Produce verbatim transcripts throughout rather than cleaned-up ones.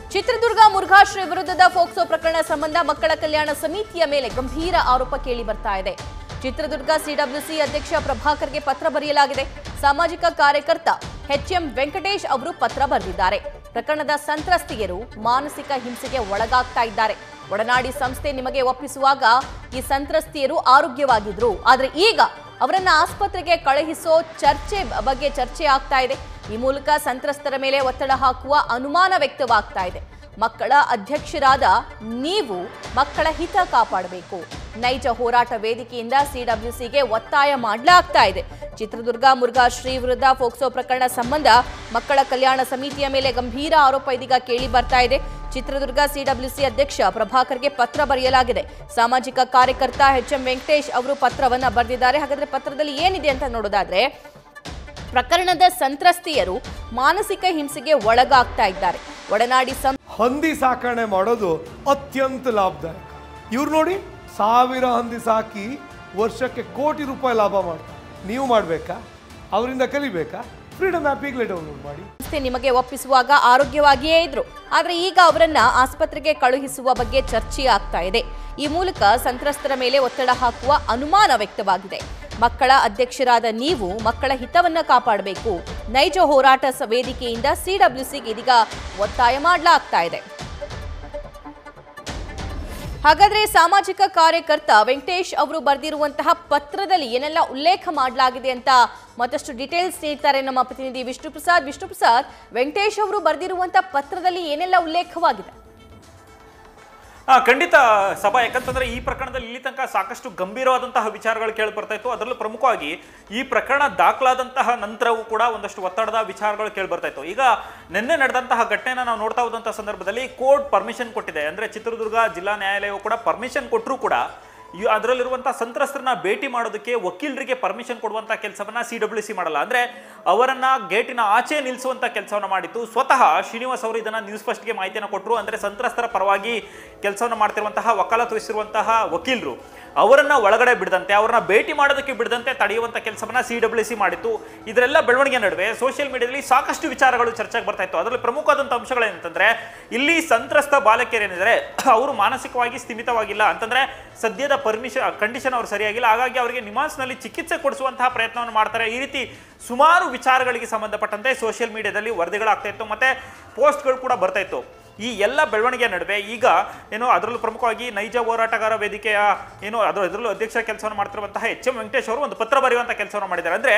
ಚಿತ್ರದುರ್ಗ ಮುರುಘಾಶ್ರೀ ವಿರುದ್ಧದ ಫೋಕ್ಸೋ ಪ್ರಕರಣ ಸಂಬಂಧ ಮಕ್ಕಳ ಕಲ್ಯಾಣ ಸಮಿತಿಯ ಮೇಲೆ ಗಂಭೀರ ಆರೋಪ ಕೇಳಿ ಬರ್ತಾ ಇದೆ. ಚಿತ್ರದುರ್ಗ ಸಿಡಬ್ಲ್ಯೂಸಿ ಅಧ್ಯಕ್ಷ ಪ್ರಭಾಕರ್ಗೆ ಪತ್ರ ಬರೆಯಲಾಗಿದೆ. ಸಾಮಾಜಿಕ ಕಾರ್ಯಕರ್ತ ಎಚ್ ಎಂ ವೆಂಕಟೇಶ್ ಅವರು ಪತ್ರ ಬರೆದಿದ್ದಾರೆ. ಪ್ರಕರಣದ ಸಂತ್ರಸ್ತೆಯರು ಮಾನಸಿಕ ಹಿಂಸೆಗೆ ಒಳಗಾಗ್ತಾ ಇದ್ದಾರೆ. ಒಡನಾಡಿ ಸಂಸ್ಥೆ ನಿಮಗೆ ಒಪ್ಪಿಸುವಾಗ ಈ ಸಂತ್ರಸ್ತೆಯರು ಆರೋಗ್ಯವಾಗಿದ್ರು, ಆದರೆ ಈಗ ಅವರನ್ನ ಆಸ್ಪತ್ರೆಗೆ ಕಳುಹಿಸೋ ಚರ್ಚೆ ಬಗ್ಗೆ ಚರ್ಚೆ ಆಗ್ತಾ ಇದೆ. ಈ ಮೂಲಕ ಸಂತ್ರಸ್ತರ ಮೇಲೆ ಒತ್ತಡ ಹಾಕುವ ಅನುಮಾನ ವ್ಯಕ್ತವಾಗ್ತಾ ಇದೆ. ಮಕ್ಕಳ ಅಧ್ಯಕ್ಷರಾದ ನೀವು ಮಕ್ಕಳ ಹಿತ ಕಾಪಾಡಬೇಕು. ನೈಜ ಹೋರಾಟ ವೇದಿಕೆಯಿಂದ ಸಿಡಬ್ಲ್ಯೂಸಿಗೆ ಒತ್ತಾಯ ಮಾಡಲಾಗ್ತಾ ಇದೆ. ಚಿತ್ರದುರ್ಗ ಮುರುಘಾಶ್ರೀ ವಿರುದ್ಧ ಫೋಕ್ಸೋ ಪ್ರಕರಣ ಸಂಬಂಧ ಮಕ್ಕಳ ಕಲ್ಯಾಣ ಸಮಿತಿಯ ಮೇಲೆ ಗಂಭೀರ ಆರೋಪ ಇದೀಗ ಕೇಳಿ ಬರ್ತಾ ಇದೆ. ಚಿತ್ರದುರ್ಗ ಸಿಡಬ್ಲ್ಯೂಸಿ ಅಧ್ಯಕ್ಷ ಪ್ರಭಾಕರ್ಗೆ ಪತ್ರ ಬರೆಯಲಾಗಿದೆ. ಸಾಮಾಜಿಕ ಕಾರ್ಯಕರ್ತ ಎಚ್ ಎಂ ವೆಂಕಟೇಶ್ ಅವರು ಪತ್ರವನ್ನ ಬರೆದಿದ್ದಾರೆ. ಹಾಗಾದ್ರೆ ಪತ್ರದಲ್ಲಿ ಏನಿದೆ ಅಂತ ನೋಡೋದಾದ್ರೆ, ಪ್ರಕರಣದ ಸಂತ್ರಸ್ತೆಯರು ಮಾನಸಿಕ ಹಿಂಸೆಗೆ ಒಳಗಾಗ್ತಾ ಇದ್ದಾರೆ. ಒಡನಾಡಿ ಹಂದಿ ಸಾಕಣೆ ಮಾಡೋದು ಅತ್ಯಂತ ಲಾಭದಾಯಕ. ಇವ್ರು ನೋಡಿ, ಸಾವಿರ ಹಂದಿ ಸಾಕಿ ವರ್ಷಕ್ಕೆ ಕೋಟಿ ರೂಪಾಯಿ ಲಾಭ ಮಾಡ್ತಾರೆ. ನೀವು ಮಾಡಬೇಕಾ? ಅವರಿಂದ ಕಲಿಬೇಕಾ? ಫ್ರೀಡಮ್ ಆ್ಯಪ್ ಈಗಲೇ ಡೌನ್ಲೋಡ್ ಮಾಡಿ. ನಿಮಗೆ ಒಪ್ಪಿಸುವಾಗ ಆರೋಗ್ಯವಾಗಿಯೇ ಇದ್ರು, ಆದರೆ ಈಗ ಅವರನ್ನ ಆಸ್ಪತ್ರೆಗೆ ಕಳುಹಿಸುವ ಬಗ್ಗೆ ಚರ್ಚೆ ಆಗ್ತಾ ಇದೆ. ಈ ಮೂಲಕ ಸಂತ್ರಸ್ತರ ಮೇಲೆ ಒತ್ತಡ ಹಾಕುವ ಅನುಮಾನ ವ್ಯಕ್ತವಾಗಿದೆ. ಮಕ್ಕಳ ಅಧ್ಯಕ್ಷರಾದ ನೀವು ಮಕ್ಕಳ ಹಿತವನ್ನ ಕಾಪಾಡಬೇಕು. ನೈಜ ಹೋರಾಟ ವೇದಿಕೆಯಿಂದ ಸಿಡಬ್ಲ್ಯೂಸಿಗೆ ಇದೀಗ ಒತ್ತಾಯ ಮಾಡಲಾಗ್ತಾ ಇದೆ. ಹಾಗಾದ್ರೆ ಸಾಮಾಜಿಕ ಕಾರ್ಯಕರ್ತ ವೆಂಕಟೇಶ್ ಅವರು ಬರೆದಿರುವಂತಹ ಪತ್ರದಲ್ಲಿ ಏನೆಲ್ಲ ಉಲ್ಲೇಖ ಮಾಡಲಾಗಿದೆ ಅಂತ ಮತ್ತಷ್ಟು ಡೀಟೇಲ್ಸ್ ನೀಡ್ತಾರೆ ನಮ್ಮ ಪ್ರತಿನಿಧಿ ವಿಷ್ಣು ಪ್ರಸಾದ್. ವಿಷ್ಣು ಪ್ರಸಾದ್, ವೆಂಕಟೇಶ್ ಅವರು ಬರೆದಿರುವಂತಹ ಪತ್ರದಲ್ಲಿ ಏನೆಲ್ಲ ಉಲ್ಲೇಖವಾಗಿದೆ? ಖಂಡಿತ ಸಭಾ, ಯಾಕಂತಂದ್ರೆ ಈ ಪ್ರಕರಣದಲ್ಲಿ ಇಲ್ಲಿ ತನಕ ಸಾಕಷ್ಟು ಗಂಭೀರವಾದಂತಹ ವಿಚಾರಗಳು ಕೇಳಿ ಬರ್ತಾ ಇತ್ತು. ಅದರಲ್ಲೂ ಪ್ರಮುಖವಾಗಿ ಈ ಪ್ರಕರಣ ದಾಖಲಾದಂತಹ ನಂತರವೂ ಕೂಡ ಒಂದಷ್ಟು ಒತ್ತಡದ ವಿಚಾರಗಳು ಕೇಳಿ ಬರ್ತಾ ಇತ್ತು. ಈಗ ನಿನ್ನೆ ನಡೆದಂತಹ ಘಟನೆನ ನಾವು ನೋಡ್ತಾ ಹೋದಂತಹ ಸಂದರ್ಭದಲ್ಲಿ ಕೋರ್ಟ್ ಪರ್ಮಿಷನ್ ಕೊಟ್ಟಿದೆ. ಅಂದ್ರೆ ಚಿತ್ರದುರ್ಗ ಜಿಲ್ಲಾ ನ್ಯಾಯಾಲಯವು ಕೂಡ ಪರ್ಮಿಷನ್ ಕೊಟ್ಟರೂ ಕೂಡ ಅದರಲ್ಲಿರುವಂತಹ ಸಂತ್ರಸ್ತರನ್ನ ಭೇಟಿ ಮಾಡೋದಕ್ಕೆ ವಕೀಲರಿಗೆ ಪರ್ಮಿಷನ್ ಕೊಡುವಂತಹ ಕೆಲಸವನ್ನ ಸಿ ಡಬ್ಲ್ಯೂ ಸಿ ಮಾಡಲ್ಲ. ಅಂದ್ರೆ ಅವರನ್ನ ಗೇಟಿನ ಆಚೆ ನಿಲ್ಲಿಸುವಂತ ಕೆಲಸವನ್ನ ಮಾಡಿತ್ತು. ಸ್ವತಃ ಶ್ರೀನಿವಾಸ್ ಅವರು ಇದನ್ನ ನ್ಯೂಸ್ ಫಸ್ಟ್ಗೆ ಮಾಹಿತಿಯನ್ನು ಕೊಟ್ಟರು. ಅಂದ್ರೆ ಸಂತ್ರಸ್ತರ ಪರವಾಗಿ ಕೆಲಸವನ್ನ ಮಾಡ್ತಿರುವಂತಹ ವಕಾಲತ್ತು ವಹಿಸಿರುವಂತಹ ವಕೀಲರು ಅವರನ್ನ ಒಳಗಡೆ ಬಿಡದಂತೆ, ಅವರನ್ನ ಭೇಟಿ ಮಾಡೋದಕ್ಕೆ ಬಿಡದಂತೆ ತಡೆಯುವಂತ ಕೆಲಸವನ್ನ ಸಿ ಡಬ್ಲ್ಯೂ ಸಿ ಮಾಡಿತ್ತು. ಇದರೆಲ್ಲ ಬೆಳವಣಿಗೆ ನಡುವೆ ಸೋಷಿಯಲ್ ಮೀಡಿಯಾದಲ್ಲಿ ಸಾಕಷ್ಟು ವಿಚಾರಗಳು ಚರ್ಚೆಗೆ ಬರ್ತಾ ಇತ್ತು. ಅದರಲ್ಲಿ ಪ್ರಮುಖವಾದಂತಹ ಅಂಶಗಳೇನಂತಂದ್ರೆ, ಇಲ್ಲಿ ಸಂತ್ರಸ್ತ ಬಾಲಕಿಯರು ಏನಿದ್ದಾರೆ ಅವರು ಮಾನಸಿಕವಾಗಿ ಸ್ಥಿಮಿತವಾಗಿಲ್ಲ ಅಂತಂದ್ರೆ ಸದ್ಯದ ಪರ್ಮಿಷನ್ ಕಂಡೀಷನ್ ಅವರು ಸರಿಯಾಗಿಲ್ಲ, ಹಾಗಾಗಿ ಅವರಿಗೆ ನಿಮಾನ್ಸ್ನಲ್ಲಿ ಚಿಕಿತ್ಸೆ ಕೊಡಿಸುವಂತಹ ಪ್ರಯತ್ನವನ್ನು ಮಾಡ್ತಾರೆ. ಈ ರೀತಿ ಸುಮಾರು ವಿಚಾರಗಳಿಗೆ ಸಂಬಂಧಪಟ್ಟಂತೆ ಸೋಷಿಯಲ್ ಮೀಡಿಯಾದಲ್ಲಿ ವರದಿಗಳಾಗ್ತಾ ಇತ್ತು, ಮತ್ತೆ ಪೋಸ್ಟ್ಗಳು ಕೂಡ ಬರ್ತಾ ಇತ್ತು. ಈ ಎಲ್ಲ ಬೆಳವಣಿಗೆ ನಡುವೆ ಈಗ ಏನು ಅದರಲ್ಲೂ ಪ್ರಮುಖವಾಗಿ ನೈಜ ಹೋರಾಟಗಾರ ವೇದಿಕೆಯ ಏನು ಅದರ ಅದರಲ್ಲೂ ಅಧ್ಯಕ್ಷ ಕೆಲಸವನ್ನು ಮಾಡ್ತಿರುವಂತಹ ಎಚ್ ಎಂ ವೆಂಕಟೇಶ್ ಅವರು ಒಂದು ಪತ್ರ ಬರೆಯುವಂತಹ ಕೆಲಸವನ್ನು ಮಾಡಿದ್ದಾರೆ. ಅಂದ್ರೆ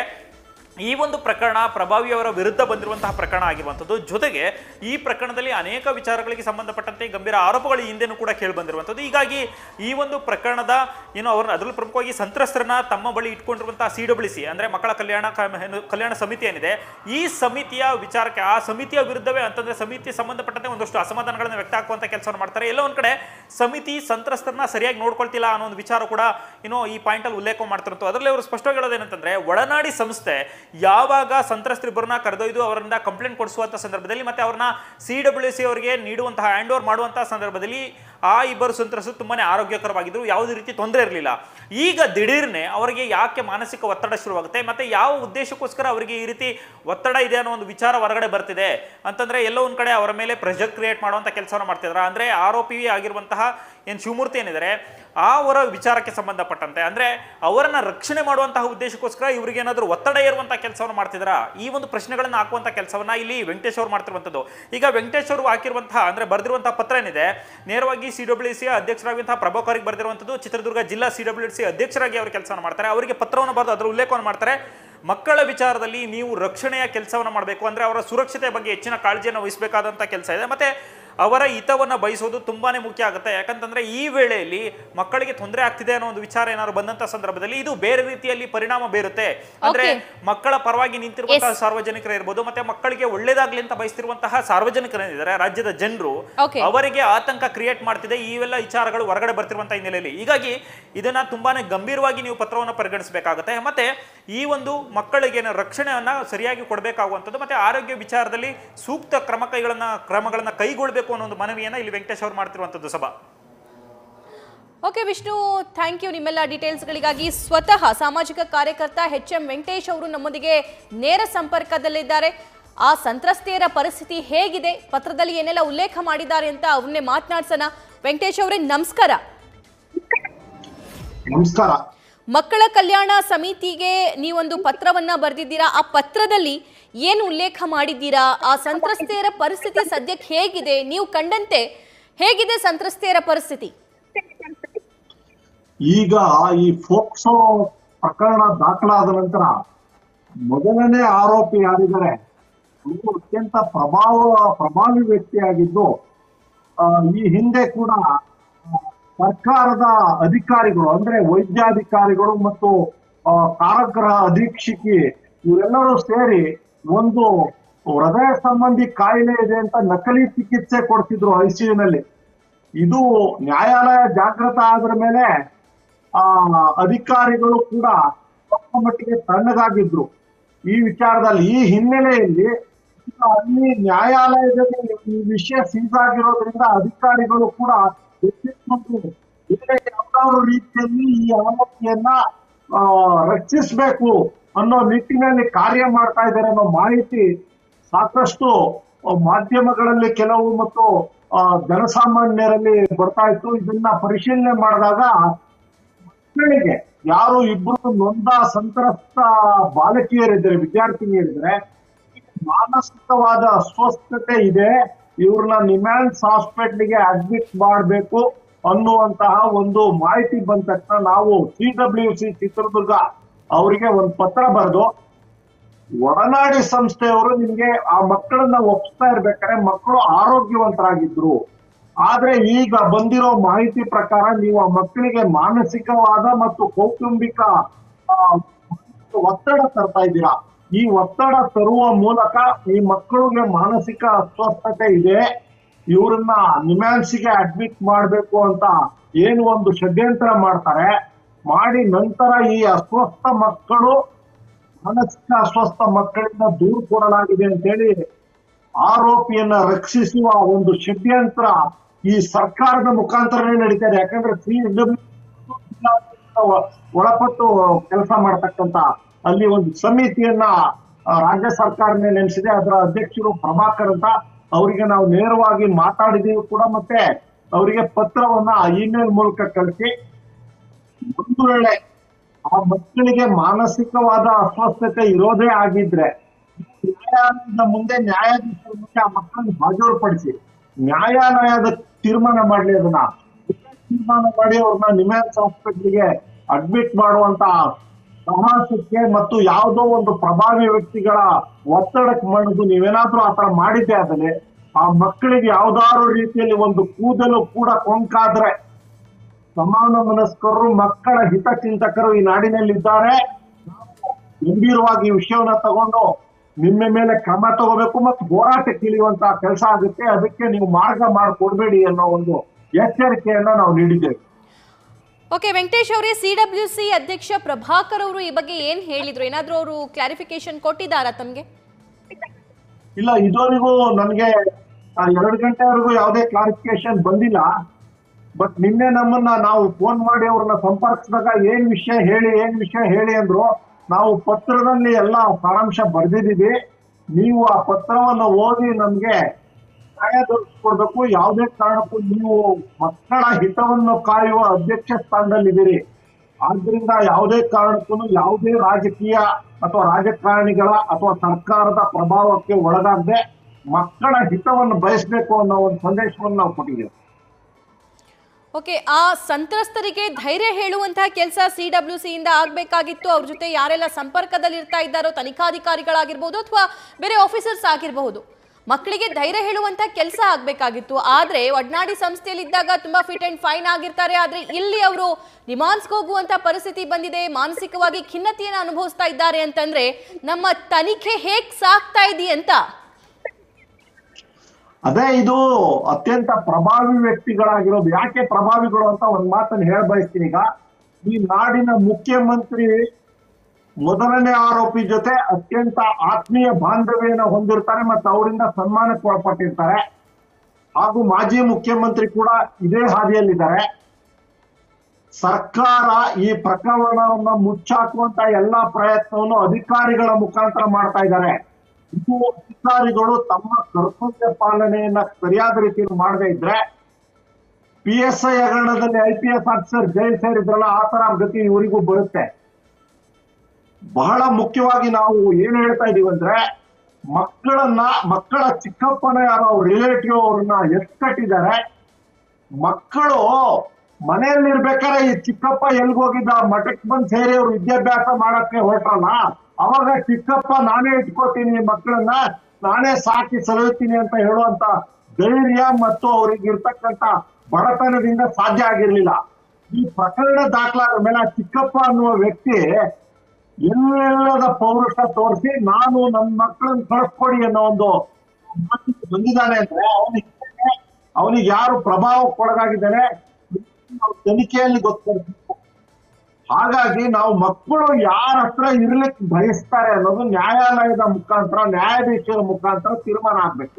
ಈ ಒಂದು ಪ್ರಕರಣ ಪ್ರಭಾವಿಯವರ ವಿರುದ್ಧ ಬಂದಿರುವಂತಹ ಪ್ರಕರಣ ಆಗಿರುವಂಥದ್ದು. ಜೊತೆಗೆ ಈ ಪ್ರಕರಣದಲ್ಲಿ ಅನೇಕ ವಿಚಾರಗಳಿಗೆ ಸಂಬಂಧಪಟ್ಟಂತೆ ಗಂಭೀರ ಆರೋಪಗಳು ಹಿಂದೆನೂ ಕೂಡ ಕೇಳಿ ಬಂದಿರುವಂಥದ್ದು. ಹೀಗಾಗಿ ಈ ಒಂದು ಪ್ರಕರಣದ ಏನು ಅವರನ್ನ ಅದರಲ್ಲೂ ಪ್ರಮುಖವಾಗಿ ಸಂತ್ರಸ್ತರನ್ನ ತಮ್ಮ ಬಳಿ ಇಟ್ಕೊಂಡಿರುವಂತಹ ಸಿ ಡಬ್ಲ್ಯೂ ಸಿ ಅಂದ್ರೆ ಮಕ್ಕಳ ಕಲ್ಯಾಣ ಕಲ್ಯಾಣ ಸಮಿತಿ ಏನಿದೆ, ಈ ಸಮಿತಿಯ ವಿಚಾರಕ್ಕೆ ಆ ಸಮಿತಿಯ ವಿರುದ್ಧವೇ ಅಂತಂದ್ರೆ ಸಮಿತಿ ಸಂಬಂಧಪಟ್ಟಂತೆ ಒಂದಷ್ಟು ಅಸಮಾಧಾನಗಳನ್ನು ವ್ಯಕ್ತ ಹಾಕುವಂತ ಕೆಲಸವನ್ನು ಮಾಡ್ತಾರೆ. ಎಲ್ಲ ಒಂದ್ ಕಡೆ ಸಮಿತಿ ಸಂತ್ರಸ್ತರನ್ನ ಸರಿಯಾಗಿ ನೋಡ್ಕೊಳ್ತಿಲ್ಲ ಅನ್ನೋ ಒಂದು ವಿಚಾರ ಕೂಡ ಏನೋ ಈ ಪಾಯಿಂಟ್ ಅಲ್ಲಿ ಉಲ್ಲೇಖ ಮಾಡ್ತಿರುವಂಥದ್ದು. ಅದರಲ್ಲಿ ಅವರು ಸ್ಪಷ್ಟವಾಗಿ ಹೇಳೋದೇನಂತಂದ್ರೆ, ಒಡನಾಡಿ ಸಂಸ್ಥೆ ಯಾವಾಗ ಸಂತ್ರಸ್ತರಿಬ್ಬರನ್ನ ಕರೆದೊಯ್ದು ಅವರಿಂದ ಕಂಪ್ಲೇಂಟ್ ಕೊಡಿಸುವಂತಹ ಸಂದರ್ಭದಲ್ಲಿ ಮತ್ತೆ ಅವ್ರನ್ನ ಸಿ ಡಬ್ಲ್ಯೂ ಸಿ ಅವರಿಗೆ ನೀಡುವಂತಹ ಹ್ಯಾಂಡ್ ಓವರ್ ಮಾಡುವಂತಹ ಸಂದರ್ಭದಲ್ಲಿ ಆ ಇಬ್ಬರು ಸಂತ್ರಸ್ತರು ತುಂಬಾನೇ ಆರೋಗ್ಯಕರವಾಗಿದ್ರು, ಯಾವುದೇ ರೀತಿ ತೊಂದರೆ ಇರಲಿಲ್ಲ. ಈಗ ದಿಢೀರ್ನೆ ಅವರಿಗೆ ಯಾಕೆ ಮಾನಸಿಕ ಒತ್ತಡ ಶುರುವಾಗುತ್ತೆ, ಮತ್ತೆ ಯಾವ ಉದ್ದೇಶಕ್ಕೋಸ್ಕರ ಅವರಿಗೆ ಈ ರೀತಿ ಒತ್ತಡ ಇದೆ ಅನ್ನೋ ಒಂದು ವಿಚಾರ ಹೊರಗಡೆ ಬರ್ತಿದೆ ಅಂತಂದ್ರೆ ಎಲ್ಲೋ ಒಂದ್ ಕಡೆ ಅವರ ಮೇಲೆ ಪ್ರೆಷರ್ ಕ್ರಿಯೇಟ್ ಮಾಡುವಂತ ಕೆಲಸವನ್ನು ಮಾಡ್ತಿದ್ರ. ಅಂದ್ರೆ ಆರೋಪಿ ಆಗಿರುವಂತಹ ಏನ್ ಶಿವಮೂರ್ತಿ ಏನಿದ್ದಾರೆ ಆ ಅವರ ವಿಚಾರಕ್ಕೆ ಸಂಬಂಧಪಟ್ಟಂತೆ ಅಂದ್ರೆ ಅವರನ್ನ ರಕ್ಷಣೆ ಮಾಡುವಂತಹ ಉದ್ದೇಶಕ್ಕೋಸ್ಕರ ಇವರಿಗೆ ಏನಾದರೂ ಒತ್ತಡ ಇರುವಂತಹ ಕೆಲಸವನ್ನು ಮಾಡ್ತಿದ್ರ, ಈ ಒಂದು ಪ್ರಶ್ನೆಗಳನ್ನ ಹಾಕುವಂತ ಕೆಲಸವನ್ನ ಇಲ್ಲಿ ವೆಂಕಟೇಶ್ ಅವರು ಮಾಡ್ತಿರುವಂತದ್ದು. ಈಗ ವೆಂಕಟೇಶ್ ಅವರು ಹಾಕಿರುವಂತಹ ಅಂದ್ರೆ ಬರೆದಿರುವಂತಹ ಪತ್ರ ಏನಿದೆ, ನೇರವಾಗಿ ಸಿ ಡಬ್ಲ್ಯೂ ಸಿ ಅಧ್ಯಕ್ಷರಾಗಿರುವಂತಹ ಪ್ರಭಾಕರ್ಗೆ ಬರೆದಿರುವಂತದ್ದು. ಚಿತ್ರದುರ್ಗ ಜಿಲ್ಲಾ ಸಿ ಡಬ್ಲ್ಯೂ ಸಿ ಅಧ್ಯಕ್ಷರಾಗಿ ಅವರು ಕೆಲಸವನ್ನು ಮಾಡ್ತಾರೆ. ಅವರಿಗೆ ಪತ್ರವನ್ನು ಬರೆದು ಅದರ ಉಲ್ಲೇಖವನ್ನು ಮಾಡ್ತಾರೆ. ಮಕ್ಕಳ ವಿಚಾರದಲ್ಲಿ ನೀವು ರಕ್ಷಣೆಯ ಕೆಲಸವನ್ನು ಮಾಡಬೇಕು, ಅಂದ್ರೆ ಅವರ ಸುರಕ್ಷತೆ ಬಗ್ಗೆ ಹೆಚ್ಚಿನ ಕಾಳಜಿಯನ್ನು ವಹಿಸಬೇಕಾದಂತಹ ಕೆಲಸ ಇದೆ, ಮತ್ತೆ ಅವರ ಹಿತವನ್ನು ಬಯಸೋದು ತುಂಬಾನೇ ಮುಖ್ಯ ಆಗುತ್ತೆ. ಯಾಕಂತಂದ್ರೆ ಈ ವೇಳೆಯಲ್ಲಿ ಮಕ್ಕಳಿಗೆ ತೊಂದರೆ ಆಗ್ತಿದೆ ಅನ್ನೋ ಒಂದು ವಿಚಾರ ಏನಾದ್ರು ಬಂದಂತ ಸಂದರ್ಭದಲ್ಲಿ ಇದು ಬೇರೆ ರೀತಿಯಲ್ಲಿ ಪರಿಣಾಮ ಬೀರುತ್ತೆ. ಅಂದ್ರೆ ಮಕ್ಕಳ ಪರವಾಗಿ ನಿಂತಿರುವಂತಹ ಸಾರ್ವಜನಿಕರು ಇರ್ಬೋದು, ಮತ್ತೆ ಮಕ್ಕಳಿಗೆ ಒಳ್ಳೇದಾಗ್ಲಿ ಅಂತ ಬಯಸ್ತಿರುವಂತಹ ಸಾರ್ವಜನಿಕರೇನಿದ್ದಾರೆ ರಾಜ್ಯದ ಜನರು, ಅವರಿಗೆ ಆತಂಕ ಕ್ರಿಯೇಟ್ ಮಾಡ್ತಿದೆ ಇವೆಲ್ಲ ವಿಚಾರಗಳು ಹೊರಗಡೆ ಬರ್ತಿರುವಂತಹ ಹಿನ್ನೆಲೆಯಲ್ಲಿ. ಹೀಗಾಗಿ ಇದನ್ನ ತುಂಬಾನೇ ಗಂಭೀರವಾಗಿ ನೀವು ಪತ್ರವನ್ನು ಪರಿಗಣಿಸಬೇಕಾಗುತ್ತೆ. ಮತ್ತೆ ಈ ಒಂದು ಮಕ್ಕಳಿಗೆ ರಕ್ಷಣೆಯನ್ನ ಸರಿಯಾಗಿ ಕೊಡಬೇಕಾಗುವಂಥದ್ದು, ಮತ್ತೆ ಆರೋಗ್ಯ ವಿಚಾರದಲ್ಲಿ ಸೂಕ್ತ ಕ್ರಮ ಕೈಗಳನ್ನ ಕ್ರಮಗಳನ್ನ ಕೈಗೊಳ್ಳಬೇಕು ಅನ್ನೋ ಒಂದು ಮನವಿಯನ್ನ ಇಲ್ಲಿ ವೆಂಕಟೇಶ್ ಅವರು ಮಾಡ್ತಿರುವಂತದ್ದು. ಸಭಾ, ಓಕೆ ವಿಷ್ಣು, ಥ್ಯಾಂಕ್ ಯು ನಿಮ್ಮೆಲ್ಲ ಡೀಟೇಲ್ಸ್ಗಳಿಗಾಗಿ. ಸ್ವತಃ ಸಾಮಾಜಿಕ ಕಾರ್ಯಕರ್ತ ಎಚ್ ಎಂ ವೆಂಕಟೇಶ್ ಅವರು ನಮ್ಮೊಂದಿಗೆ ನೇರ ಸಂಪರ್ಕದಲ್ಲಿದ್ದಾರೆ. ಆ ಸಂತ್ರಸ್ತೆಯರ ಪರಿಸ್ಥಿತಿ ಹೇಗಿದೆ, ಪತ್ರದಲ್ಲಿ ಏನೆಲ್ಲ ಉಲ್ಲೇಖ ಮಾಡಿದ್ದಾರೆ ಅಂತ ಅವ್ರನ್ನೇ ಮಾತನಾಡ್ಸೋಣ. ವೆಂಕಟೇಶ್ ಅವರೇ ನಮಸ್ಕಾರ. ನಮಸ್ಕಾರ. ಮಕ್ಕಳ ಕಲ್ಯಾಣ ಸಮಿತಿಗೆ ನೀವೊಂದು ಪತ್ರವನ್ನ ಬರೆದಿದ್ದೀರಾ. ಆ ಪತ್ರದಲ್ಲಿ ಏನು ಉಲ್ಲೇಖ ಮಾಡಿದ್ದೀರಾ? ಆ ಸಂತ್ರಸ್ತೆಯರ ಪರಿಸ್ಥಿತಿ ಸದ್ಯಕ್ಕೆ ಹೇಗಿದೆ? ನೀವು ಕಂಡಂತೆ ಹೇಗಿದೆ ಸಂತ್ರಸ್ತೆಯರ ಪರಿಸ್ಥಿತಿ? ಈಗ ಈ ಫೋಕ್ಸೋ ಪ್ರಕರಣ ದಾಖಲಾದ ನಂತರ ಮೊದಲನೇ ಆರೋಪಿ ಯಾರಿದ್ದಾರೆ ಅವರು ಅತ್ಯಂತ ಪ್ರಭಾವ ಪ್ರಭಾವಿ ವ್ಯಕ್ತಿಯಾಗಿದ್ದು, ಈ ಹಿಂದೆ ಕೂಡ ಸರ್ಕಾರದ ಅಧಿಕಾರಿಗಳು ಅಂದ್ರೆ ವೈದ್ಯಾಧಿಕಾರಿಗಳು ಮತ್ತು ಕಾರಾಗೃಹ ಅಧೀಕ್ಷಕಿ ಇವರೆಲ್ಲರೂ ಸೇರಿ ಒಂದು ಹೃದಯ ಸಂಬಂಧಿ ಕಾಯಿಲೆ ಇದೆ ಅಂತ ನಕಲಿ ಚಿಕಿತ್ಸೆ ಕೊಡ್ತಿದ್ರು ಐಸಿಯುನಲ್ಲಿ. ಇದು ನ್ಯಾಯಾಲಯ ಜಾಗೃತ ಆದ್ರ ಮೇಲೆ ಆ ಅಧಿಕಾರಿಗಳು ಕೂಡ ಸ್ವಲ್ಪ ಮಟ್ಟಿಗೆ ತಣ್ಣಗಾಗಿದ್ರು ಈ ವಿಚಾರದಲ್ಲಿ. ಈ ಹಿನ್ನೆಲೆಯಲ್ಲಿ ಅಲ್ಲಿ ನ್ಯಾಯಾಲಯದಲ್ಲಿ ಈ ವಿಷಯ ಸೀಸ್ ಆಗಿರೋದ್ರಿಂದ ಅಧಿಕಾರಿಗಳು ಕೂಡ ಬೇರೆ ಯಾವ್ದಾದ್ರು ರೀತಿಯಲ್ಲಿ ಈ ಆರೋಪಿಯನ್ನ ರಕ್ಷಿಸಬೇಕು ಅನ್ನೋ ನಿಟ್ಟಿನಲ್ಲಿ ಕಾರ್ಯ ಮಾಡ್ತಾ ಇದ್ದಾರೆ ಅನ್ನೋ ಮಾಹಿತಿ ಸಾಕಷ್ಟು ಮಾಧ್ಯಮಗಳಲ್ಲಿ ಕೆಲವು ಮತ್ತು ಜನಸಾಮಾನ್ಯರಲ್ಲಿ ಬರ್ತಾ ಇತ್ತು. ಇದನ್ನ ಪರಿಶೀಲನೆ ಮಾಡಿದಾಗ ಮಕ್ಕಳಿಗೆ ಯಾರು ಇಬ್ರು ನೊಂದ ಸಂತ್ರಸ್ತ ಬಾಲಕಿಯರಿದ್ದಾರೆ, ವಿದ್ಯಾರ್ಥಿನಿಯರಿದ್ದಾರೆ, ಮಾನಸಿಕವಾದ ಅಸ್ವಸ್ಥತೆ ಇದೆ, ಇವ್ರನ್ನ ನಿಮ್ಯಾನ್ಸ್ ಹಾಸ್ಪಿಟ್ಲಿಗೆ ಅಡ್ಮಿಟ್ ಮಾಡಬೇಕು ಅನ್ನುವಂತಹ ಒಂದು ಮಾಹಿತಿ ಬಂದ ತಕ್ಷಣ ನಾವು ಸಿ ಡಬ್ಲ್ಯೂ ಸಿ ಚಿತ್ರದುರ್ಗ ಅವರಿಗೆ ಒಂದು ಪತ್ರ ಬರೆದು, ಒಡನಾಡಿ ಸಂಸ್ಥೆಯವರು ನಿಮ್ಗೆ ಆ ಮಕ್ಕಳನ್ನ ಒಪ್ಪಿಸ್ತಾ ಇರ್ಬೇಕಾದ್ರೆ ಮಕ್ಕಳು ಆರೋಗ್ಯವಂತರಾಗಿದ್ರು, ಆದ್ರೆ ಈಗ ಬಂದಿರೋ ಮಾಹಿತಿ ಪ್ರಕಾರ ನೀವು ಆ ಮಕ್ಕಳಿಗೆ ಮಾನಸಿಕವಾದ ಮತ್ತು ಕೌಟುಂಬಿಕ ಒತ್ತಡ ತರ್ತಾ ಇದ್ದೀರಾ. ಈ ಒತ್ತಡ ತರುವ ಮೂಲಕ ಈ ಮಕ್ಕಳಿಗೆ ಮಾನಸಿಕ ಅಸ್ವಸ್ಥತೆ ಇದೆ, ಇವ್ರನ್ನ ನಿಮ್ಯಾನ್ಸಿಗೆ ಅಡ್ಮಿಟ್ ಮಾಡ್ಬೇಕು ಅಂತ ಏನು ಒಂದು ಷಡ್ಯಂತ್ರ ಮಾಡ್ತಾರೆ. ಮಾಡಿ ನಂತರ ಈ ಅಸ್ವಸ್ಥ ಮಕ್ಕಳು ಮಾನಸಿಕ ಅಸ್ವಸ್ಥ ಮಕ್ಕಳಿಂದ ದೂರ ಕೊಡಲಾಗಿದೆ ಅಂತೇಳಿ ಆರೋಪಿಯನ್ನ ರಕ್ಷಿಸುವ ಒಂದು ಷಡ್ಯಂತ್ರ ಈ ಸರ್ಕಾರದ ಮುಖಾಂತರನೇ ನಡೀತಾರೆ. ಯಾಕಂದ್ರೆ ಸಿ ಒಳಪಟ್ಟು ಕೆಲಸ ಮಾಡ್ತಕ್ಕಂತ ಅಲ್ಲಿ ಒಂದು ಸಮಿತಿಯನ್ನ ರಾಜ್ಯ ಸರ್ಕಾರನೇ ನೇಮಿಸಿದೆ. ಅದರ ಅಧ್ಯಕ್ಷರು ಪ್ರಭಾಕರ್ ಅಂತ. ಅವರಿಗೆ ನಾವು ನೇರವಾಗಿ ಮಾತಾಡಿದೀವಿ ಕೂಡ, ಮತ್ತೆ ಅವರಿಗೆ ಪತ್ರವನ್ನ ಇಮೇಲ್ ಮೂಲಕ ಕಳಿಸಿ, ಒಂದು ವೇಳೆ ಆ ಮಕ್ಕಳಿಗೆ ಮಾನಸಿಕವಾದ ಅಸ್ವಸ್ಥತೆ ಇರೋದೇ ಆಗಿದ್ರೆ ನ್ಯಾಯಾಲಯದ ಮುಂದೆ ನ್ಯಾಯಾಧೀಶರ ಮುಂದೆ ಆ ಮಕ್ಕಳನ್ನು ಹಾಜರುಪಡಿಸಿ ನ್ಯಾಯಾಲಯದ ತೀರ್ಮಾನ ಮಾಡ್ಲಿ, ಅದನ್ನ ತೀರ್ಮಾನ ಮಾಡಿ ಅವ್ರನ್ನ ನಿಮ್ಯಾನ್ಸ್ ಹಾಸ್ಪಿಟ್ಲಿಗೆ ಅಡ್ಮಿಟ್ ಮಾಡುವಂತ ಸಾಹಸಕ್ಕೆ ಮತ್ತು ಯಾವುದೋ ಒಂದು ಪ್ರಭಾವಿ ವ್ಯಕ್ತಿಗಳ ಒತ್ತಡಕ್ಕೆ ಮಾಡೋದು ನೀವೇನಾದ್ರೂ ಆತರ ಮಾಡಿದ್ದೆ ಆದ್ರೆ ಆ ಮಕ್ಕಳಿಗೆ ಯಾವ್ದಾದ್ರು ರೀತಿಯಲ್ಲಿ ಒಂದು ಕೂದಲು ಕೂಡ ಕೊಂಕಾದ್ರೆ ಸಮಾನ ಮನಸ್ಕರು ಮಕ್ಕಳ ಹಿತಚಿಂತಕರು ಈ ನಾಡಿನಲ್ಲಿದ್ದಾರೆ. ಗಂಭೀರವಾಗಿ ಈ ವಿಷಯವನ್ನ ತಗೊಂಡು ನಿಮ್ಮ ಮೇಲೆ ಕ್ರಮ ತಗೋಬೇಕು ಮತ್ತು ಹೋರಾಟಕ್ಕೆ ಇಳಿಯುವಂತ ಕೆಲಸ ಆಗುತ್ತೆ. ಅದಕ್ಕೆ ನೀವು ಮಾರ್ಗ ಮಾಡಿಕೊಡ್ಬೇಡಿ ಅನ್ನೋ ಒಂದು ಎಚ್ಚರಿಕೆಯನ್ನ ನಾವು ನೀಡಿದ್ದೇವೆ. ಓಕೆ ವೆಂಕಟೇಶ್ ಅವರೇ, ಸಿ ಡಬ್ಲ್ಯೂ ಸಿ ಅಧ್ಯಕ್ಷ ಪ್ರಭಾಕರ್ ಅವರು ಈ ಬಗ್ಗೆ ಏನ್ ಹೇಳಿದ್ರು? ಏನಾದ್ರೂ ಅವರು ಕ್ಲಾರಿಫಿಕೇಶನ್ ಕೊಟ್ಟಿದ್ದಾರಾ ತಮ್ಗೆ? ಇಲ್ಲ, ಇದುವರೆಗೂ ನನಗೆ ಎರಡು ಗಂಟೆವರೆಗೂ ಯಾವುದೇ ಕ್ಲಾರಿಫಿಕೇಶನ್ ಬಂದಿಲ್ಲ. ಬಟ್ ನಿನ್ನೆ ನಮ್ಮನ್ನ ನಾವು ಫೋನ್ ಮಾಡಿ ಅವ್ರನ್ನ ಸಂಪರ್ಕಿಸಿದಾಗ ಏನ್ ವಿಷಯ ಹೇಳಿ ಏನ್ ವಿಷಯ ಹೇಳಿ ಅಂದ್ರು. ನಾವು ಪತ್ರದಲ್ಲಿ ಎಲ್ಲ ಸಾರಾಂಶ ಬರೆದಿದ್ದೀವಿ, ನೀವು ಆ ಪತ್ರವನ್ನು ಓದಿ ನಮ್ಗೆ ನ್ಯಾಯ ದೊರಕಿಸ್ಕೊಡ್ಬೇಕು. ಯಾವುದೇ ಕಾರಣಕ್ಕೂ ನೀವು ಮಕ್ಕಳ ಹಿತವನ್ನು ಕಾಯುವ ಅಧ್ಯಕ್ಷ ಸ್ಥಾನದಲ್ಲಿದ್ದೀರಿ, ಆದ್ರಿಂದ ಯಾವುದೇ ಕಾರಣಕ್ಕೂ ಯಾವುದೇ ರಾಜಕೀಯ ಅಥವಾ ರಾಜಕಾರಣಿಗಳ ಅಥವಾ ಸರ್ಕಾರದ ಪ್ರಭಾವಕ್ಕೆ ಒಳಗಾಗದೆ ಮಕ್ಕಳ ಹಿತವನ್ನು ಬಯಸಬೇಕು ಅನ್ನೋ ಒಂದು ಸಂದೇಶವನ್ನು ನಾವು ಕೊಟ್ಟಿದ್ದೇವೆ. ಓಕೆ, ಆ ಸಂತ್ರಸ್ತರಿಗೆ ಧೈರ್ಯ ಹೇಳುವಂತಹ ಕೆಲಸ ಸಿ ಡಬ್ಲ್ಯೂ ಸಿ ಇಂದ ಆಗ್ಬೇಕಾಗಿತ್ತು. ಅವ್ರ ಜೊತೆ ಯಾರೆಲ್ಲ ಸಂಪರ್ಕದಲ್ಲಿ ಇರ್ತಾ ಇದ್ದಾರೋ, ತನಿಖಾಧಿಕಾರಿಗಳಾಗಿರ್ಬೋದು ಅಥವಾ ಬೇರೆ ಆಫೀಸರ್ಸ್ ಆಗಿರಬಹುದು, ಮಕ್ಕಳಿಗೆ ಧೈರ್ಯ ಹೇಳುವಂತ ಕೆಲಸ ಆಗ್ಬೇಕಾಗಿತ್ತು. ಆದ್ರೆ ಒಡನಾಡಿ ಸಂಸ್ಥೆಯಲ್ಲಿ ಇದ್ದಾಗ ತುಂಬಾ ಫಿಟ್ ಅಂಡ್ ಫೈನ್ ಆಗಿರ್ತಾರೆ. ಆದ್ರೆ ಇಲ್ಲಿ ಅವರು ರಿಮಾಂಡ್ಸ್ಗೆ ಹೋಗುವಂತ ಪರಿಸ್ಥಿತಿ ಬಂದಿದೆ, ಮಾನಸಿಕವಾಗಿ ಖಿನ್ನತೆಯನ್ನು ಅನುಭವಿಸ್ತಾ ಇದ್ದಾರೆ ಅಂತಂದ್ರೆ ನಮ್ಮ ತನಿಖೆ ಹೇಗ್ ಸಾಕ್ತಾ ಇದೆಯಂತ? ಅದೇ ಇದು ಅತ್ಯಂತ ಪ್ರಭಾವಿ ವ್ಯಕ್ತಿಗಳಾಗಿರೋದು. ಯಾಕೆ ಪ್ರಭಾವಿಗಳು ಅಂತ ಒಂದ್ ಮಾತನ್ನು ಹೇಳ ಬಯಸ್ತೀನಿ. ಈಗ ಈ ನಾಡಿನ ಮುಖ್ಯಮಂತ್ರಿ ಮೊದಲನೇ ಆರೋಪಿ ಜೊತೆ ಅತ್ಯಂತ ಆತ್ಮೀಯ ಬಾಂಧವ್ಯನ ಹೊಂದಿರ್ತಾರೆ ಮತ್ತು ಅವರಿಂದ ಸನ್ಮಾನಕ್ಕೆ ಒಳಪಟ್ಟಿರ್ತಾರೆ. ಹಾಗೂ ಮಾಜಿ ಮುಖ್ಯಮಂತ್ರಿ ಕೂಡ ಇದೇ ಹಾದಿಯಲ್ಲಿದ್ದಾರೆ. ಸರ್ಕಾರ ಈ ಪ್ರಕರಣವನ್ನ ಮುಚ್ಚಾಕುವಂತ ಎಲ್ಲಾ ಪ್ರಯತ್ನವನ್ನು ಅಧಿಕಾರಿಗಳ ಮುಖಾಂತರ ಮಾಡ್ತಾ ಇದ್ದಾರೆ. ಇದು ಅಧಿಕಾರಿಗಳು ತಮ್ಮ ಕರ್ತವ್ಯ ಪಾಲನೆಯನ್ನ ಸರಿಯಾದ ರೀತಿಯಲ್ಲಿ ಮಾಡದೇ ಇದ್ರೆ ಪಿ ಎಸ್ ಐ ಹಗರಣದಲ್ಲಿ I P S officer jail ಸೇರಿದ್ರಲ್ಲ ಆ ತರ ಗತಿ ಇವರಿಗೂ ಬರುತ್ತೆ. ಬಹಳ ಮುಖ್ಯವಾಗಿ ನಾವು ಏನ್ ಹೇಳ್ತಾ ಇದೀವಿ ಅಂದ್ರೆ ಮಕ್ಕಳನ್ನ ಮಕ್ಕಳ ಚಿಕ್ಕಪ್ಪನ ಯಾರೋ ಅವ್ರ ರಿಲೇಟಿವ್ ಅವ್ರನ್ನ ಎತ್ಕಟ್ಟಿದ್ದಾರೆ. ಮಕ್ಕಳು ಮನೆಯಲ್ಲಿ ಇರ್ಬೇಕಾದ್ರೆ ಈ ಚಿಕ್ಕಪ್ಪ ಎಲ್ಗೋಗಿದ್ದ ಮಠಕ್ಕೆ ಬಂದ್ ಸೇರಿ ಅವ್ರು ವಿದ್ಯಾಭ್ಯಾಸ ಮಾಡಕ್ಕೆ ಹೊರಟ್ರಲ್ಲ, ಅವಾಗ ಚಿಕ್ಕಪ್ಪ ನಾನೇ ಇಟ್ಕೋತೀನಿ ಮಕ್ಕಳನ್ನ, ನಾನೇ ಸಾಕಿ ಸಲಹುತ್ತೀನಿ ಅಂತ ಹೇಳುವಂತ ಧೈರ್ಯ ಮತ್ತು ಅವ್ರಿಗೆ ಇರ್ತಕ್ಕಂಥ ಬಡತನದಿಂದ ಸಾಧ್ಯ ಆಗಿರ್ಲಿಲ್ಲ. ಈ ಪ್ರಕರಣ ದಾಖಲಾದ ಮೇಲೆ ಆ ಚಿಕ್ಕಪ್ಪ ಅನ್ನುವ ವ್ಯಕ್ತಿ ಎಲ್ಲೆಲ್ಲದ ಪೌರುಷ ತೋರಿಸಿ ನಾನು ನನ್ನ ಮಕ್ಕಳನ್ನ ಕಳಿಸ್ಕೊಡಿ ಅನ್ನೋ ಒಂದು ಮಾತಿಗೆ ಬಂದಿದ್ದಾನೆ ಅಂದ್ರೆ ಅವನಿಗೆ ಅವನಿಗೆ ಯಾರು ಪ್ರಭಾವಕ್ಕೊಳಗಾಗಿದ್ದಾನೆ ತನಿಖೆಯಲ್ಲಿ ಗೊತ್ತಿರಬೇಕು. ಹಾಗಾಗಿ ನಾವು ಮಕ್ಕಳು ಯಾರ ಹತ್ರ ಇರ್ಲಿಕ್ಕೆ ಬಯಸ್ತಾರೆ ಅನ್ನೋದು ನ್ಯಾಯಾಲಯದ ಮುಖಾಂತರ ನ್ಯಾಯಾಧೀಶರ ಮುಖಾಂತರ ತೀರ್ಮಾನ ಆಗ್ಬೇಕು.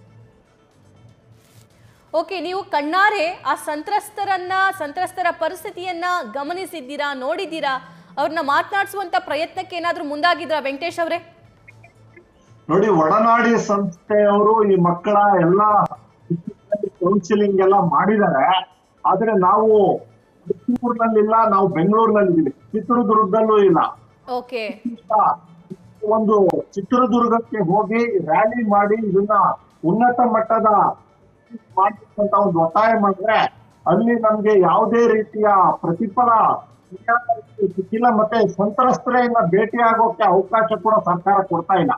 ಓಕೆ, ನೀವು ಕಣ್ಣಾರೆ ಆ ಸಂತ್ರಸ್ತರನ್ನ ಸಂತ್ರಸ್ತರ ಪರಿಸ್ಥಿತಿಯನ್ನ ಗಮನಿಸಿದ್ದೀರಾ, ನೋಡಿದ್ದೀರಾ? ಅವ್ರನ್ನ ಮಾತನಾಡಿಸುವಂತ ಪ್ರಯತ್ನಕ್ಕೆ ಏನಾದ್ರೂ ಮುಂದಾಗಿದ್ರಾ ವೆಂಕಟೇಶ್ ಅವರೇ? ನೋಡಿ, ಒಡನಾಡಿ ಸಂಸ್ಥೆಯವರು ಈ ಮಕ್ಕಳ ಎಲ್ಲ ಕೌನ್ಸಿಲಿಂಗ್ ಎಲ್ಲ ಮಾಡಿದ್ದಾರೆ. ಆದ್ರೆ ನಾವು ಚಿತ್ತೂರಿನಲ್ಲಿಲ್ಲ, ನಾವು ಬೆಂಗಳೂರಿನಲ್ಲಿದ್ದೀವಿ, ಚಿತ್ರದುರ್ಗದಲ್ಲೂ ಇಲ್ಲ. ಓಕೆ, ಒಂದು ಚಿತ್ರದುರ್ಗಕ್ಕೆ ಹೋಗಿ ರ್ಯಾಲಿ ಮಾಡಿ ಇದನ್ನ ಉನ್ನತ ಮಟ್ಟದ ಮಾಡ್ತಕ್ಕಂತ ಒಂದು ಒತ್ತಾಯ ಮಾಡಿದ್ರೆ ಅಲ್ಲಿ ನಮ್ಗೆ ಯಾವುದೇ ರೀತಿಯ ಪ್ರತಿಫಲ ಸಿಕ್ಕಿಲ್ಲ. ಮತ್ತೆ ಸಂತ್ರಸ್ತರೆಲ್ಲ ಭೇಟಿ ಆಗೋಕೆ ಅವಕಾಶ ಕೂಡ ಸರ್ಕಾರ ಕೊಡ್ತಾ ಇಲ್ಲ.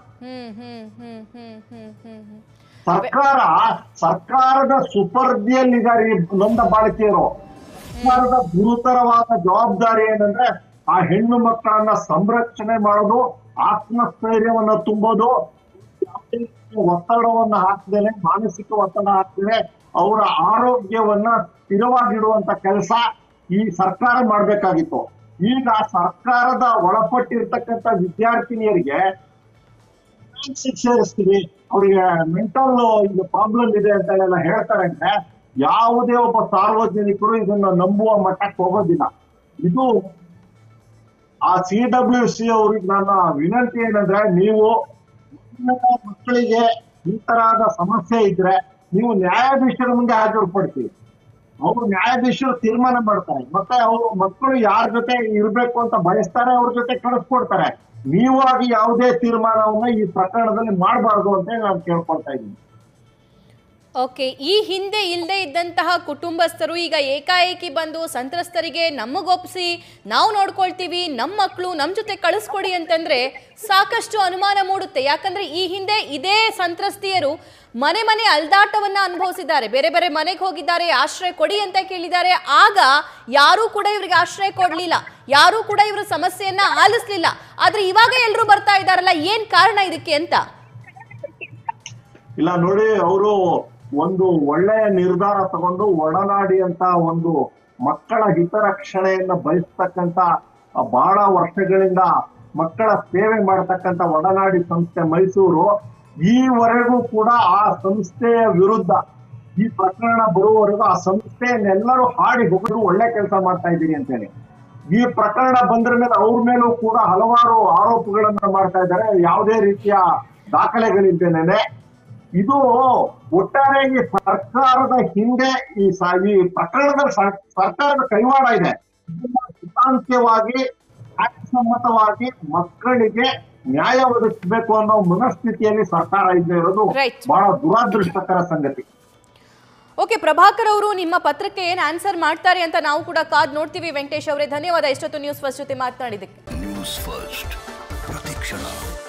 ಸರ್ಕಾರ ಸರ್ಕಾರದ ಸುಪರ್ದಿಯಲ್ಲಿದ್ದಾರೆ ಈ ನೊಂದ ಬಾಲಕಿಯರು. ಸರ್ಕಾರದ ಗುರುತರವಾದ ಜವಾಬ್ದಾರಿ ಏನಂದ್ರೆ ಆ ಹೆಣ್ಣು ಮಕ್ಕಳನ್ನ ಸಂರಕ್ಷಣೆ ಮಾಡೋದು, ಆತ್ಮಸ್ಥೈರ್ಯವನ್ನ ತುಂಬೋದು, ಒತ್ತಡವನ್ನ ಹಾಕ್ದೇನೆ, ಮಾನಸಿಕ ಒತ್ತಡ ಹಾಕ್ದೇನೆ ಅವರ ಆರೋಗ್ಯವನ್ನ ಸ್ಥಿರವಾಗಿಡುವಂತ ಕೆಲಸ ಈ ಸರ್ಕಾರ ಮಾಡ್ಬೇಕಾಗಿತ್ತು. ಈಗ ಸರ್ಕಾರದ ಒಳಪಟ್ಟಿರ್ತಕ್ಕಂಥ ವಿದ್ಯಾರ್ಥಿನಿಯರಿಗೆ ಸೇರಿಸ್ತೀವಿ, ಅವ್ರಿಗೆ ಮೆಂಟಲ್ ಇದು ಪ್ರಾಬ್ಲಮ್ ಇದೆ ಅಂತ ಎಲ್ಲ ಹೇಳ್ತಾರೆ ಅಂದ್ರೆ ಯಾವುದೇ ಒಬ್ಬ ಸಾರ್ವಜನಿಕರು ಇದನ್ನ ನಂಬುವ ಮಟ್ಟಕ್ಕೆ ಹೋಗೋದಿಲ್ಲ. ಇದು ಆ ಸಿ ಡಬ್ಲ್ಯೂ ಸಿ ಅವ್ರಿಗೆ ನನ್ನ ವಿನಂತಿ ಏನಂದ್ರೆ, ನೀವು ಮಕ್ಕಳಿಗೆ ಈ ತರಹದ ಸಮಸ್ಯೆ ಇದ್ರೆ ನೀವು ನ್ಯಾಯಾಧೀಶರ ಮುಂದೆ ಹಾಜರುಪಡಿಸಿ. ಅವರು ನ್ಯಾಯಾಧೀಶರು ತೀರ್ಮಾನ ಮಾಡ್ತಾರೆ, ಮತ್ತೆ ಅವರು ಮಕ್ಕಳು ಯಾರ ಜೊತೆ ಇರ್ಬೇಕು ಅಂತ ಬಯಸ್ತಾರೆ ಅವ್ರ ಜೊತೆ ಕಳಿಸ್ಕೊಡ್ತಾರೆ. ನೀವಾಗಿ ಯಾವುದೇ ತೀರ್ಮಾನವನ್ನ ಈ ಪ್ರಕರಣದಲ್ಲಿ ಮಾಡಬಾರ್ದು ಅಂತ ನಾನು ಕೇಳ್ಕೊಳ್ತಾ ಇದ್ದೀನಿ. ಓಕೆ, ಈ ಹಿಂದೆ ಇಲ್ಲದೆ ಇದ್ದಂತಹ ಕುಟುಂಬಸ್ಥರು ಈಗ ಏಕಾಏಕಿ ಬಂದು ಸಂತ್ರಸ್ತರಿಗೆ ನಮಗೊಪ್ಸಿ ನಾವು ನೋಡ್ಕೊಳ್ತೀವಿ, ನಮ್ಮ ಮಕ್ಕಳು ನಮ್ಮ ಜೊತೆ ಕಳಿಸ್ಕೊಡಿ ಅಂತಂದ್ರೆ ಸಾಕಷ್ಟು ಅನುಮಾನ ಮೂಡುತ್ತೆ. ಯಾಕಂದ್ರೆ ಈ ಹಿಂದೆ ಇದೇ ಸಂತ್ರಸ್ತಿಯರು ಮನೆ ಮನೆ ಅಲ್ದಾಟವನ್ನ ಅನುಭವಿಸಿದ್ದಾರೆ, ಬೇರೆ ಬೇರೆ ಮನೆಗೆ ಹೋಗಿದ್ದಾರೆ, ಆಶ್ರಯ ಕೊಡಿ ಅಂತ ಕೇಳಿದ್ದಾರೆ. ಆಗ ಯಾರೂ ಕೂಡ ಇವರಿಗೆ ಆಶ್ರಯ ಕೊಡ್ಲಿಲ್ಲ, ಯಾರೂ ಕೂಡ ಇವರ ಸಮಸ್ಯೆಯನ್ನ ಆಲಿಸ್ಲಿಲ್ಲ. ಆದ್ರೆ ಇವಾಗ ಎಲ್ಲರೂ ಬರ್ತಾ ಇದ್ದಾರಲ್ಲ, ಏನ್ ಕಾರಣ ಇದಕ್ಕೆ ಅಂತ? ಇಲ್ಲ ನೋಡಿ, ಅವರು ಒಂದು ಒಳ್ಳೆಯ ನಿರ್ಧಾರ ತಗೊಂಡು ಒಡನಾಡಿ ಅಂತ ಒಂದು ಮಕ್ಕಳ ಹಿತರಕ್ಷಣೆಯನ್ನ ಬಯಸ್ತಕ್ಕಂತ ಬಹಳ ವರ್ಷಗಳಿಂದ ಮಕ್ಕಳ ಸೇವೆ ಮಾಡತಕ್ಕಂತ ಒಡನಾಡಿ ಸಂಸ್ಥೆ ಮೈಸೂರು ಈವರೆಗೂ ಕೂಡ ಆ ಸಂಸ್ಥೆಯ ವಿರುದ್ಧ ಈ ಪ್ರಕರಣ ಬರುವವರೆಗೂ ಆ ಸಂಸ್ಥೆಯನ್ನೆಲ್ಲರೂ ಹಾಡಿ ಹೋಗಿದ್ರು ಒಳ್ಳೆ ಕೆಲಸ ಮಾಡ್ತಾ ಇದ್ದೀರಿ ಅಂತೇಳಿ. ಈ ಪ್ರಕರಣ ಬಂದ್ರ ಮೇಲೆ ಅವ್ರ ಮೇಲೂ ಕೂಡ ಹಲವಾರು ಆರೋಪಗಳನ್ನ ಮಾಡ್ತಾ ಇದ್ದಾರೆ, ಯಾವುದೇ ರೀತಿಯ ದಾಖಲೆಗಳಿದ್ದೇನೆ. ಇದು ಒಟ್ಟಾರೆ ಈ ಸರ್ಕಾರದ ಹಿಂದೆ ಈ ಈ ಪ್ರಕರಣದಲ್ಲಿ ಸರ್ಕಾರದ ಕೈವಾಡ ಇದೆ. ಸಿದ್ಧಾಂತವಾಗಿ ನ್ಯಾಯಸಮ್ಮತವಾಗಿ ಮಕ್ಕಳಿಗೆ ನ್ಯಾಯ ಒದಗಿಸಬೇಕು ಅನ್ನೋ ಮನಸ್ಥಿತಿಯಲ್ಲಿ ಸರ್ಕಾರ ಇಲ್ಲದೆ ಇರೋದು ಬಹಳ ದುರಾದೃಷ್ಟಕರ ಸಂಗತಿ. ಓಕೆ, ಪ್ರಭಾಕರ್ ಅವರು ನಿಮ್ಮ ಪತ್ರಕ್ಕೆ ಏನ್ ಆನ್ಸರ್ ಮಾಡ್ತಾರೆ ಅಂತ ನಾವು ಕೂಡ ಕಾದ್ ನೋಡ್ತೀವಿ. ವೆಂಕಟೇಶ್ ಅವರೇ, ಧನ್ಯವಾದ ಇಷ್ಟೊತ್ತು ನ್ಯೂಸ್ ಫಸ್ಟ್ ಜೊತೆ ಮಾತನಾಡಿದ್ದಕ್ಕೆ. ನ್ಯೂಸ್ ಫಸ್ಟ್ ಪ್ರತಿಕ್ಷಣ.